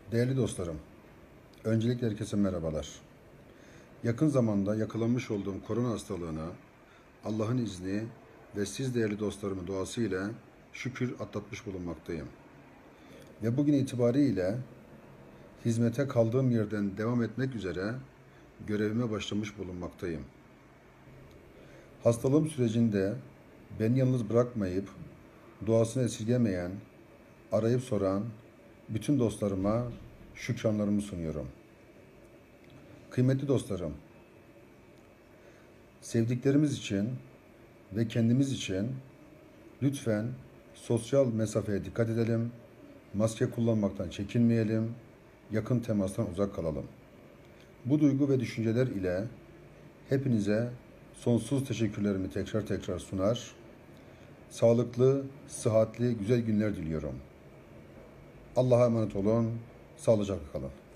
Değerli dostlarım, öncelikle herkese merhabalar. Yakın zamanda yakalanmış olduğum korona hastalığına Allah'ın izni ve siz değerli dostlarımın duasıyla şükür atlatmış bulunmaktayım. Ve bugün itibariyle hizmete kaldığım yerden devam etmek üzere görevime başlamış bulunmaktayım. Hastalığım sürecinde beni yalnız bırakmayıp duasını esirgemeyen, arayıp soran bütün dostlarıma şükranlarımı sunuyorum. Kıymetli dostlarım, sevdiklerimiz için ve kendimiz için lütfen sosyal mesafeye dikkat edelim, maske kullanmaktan çekinmeyelim, yakın temastan uzak kalalım. Bu duygu ve düşünceler ile hepinize sonsuz teşekkürlerimi tekrar sunar, sağlıklı, sıhhatli, güzel günler diliyorum. Allah'a emanet olun, sağlıcakla kalın.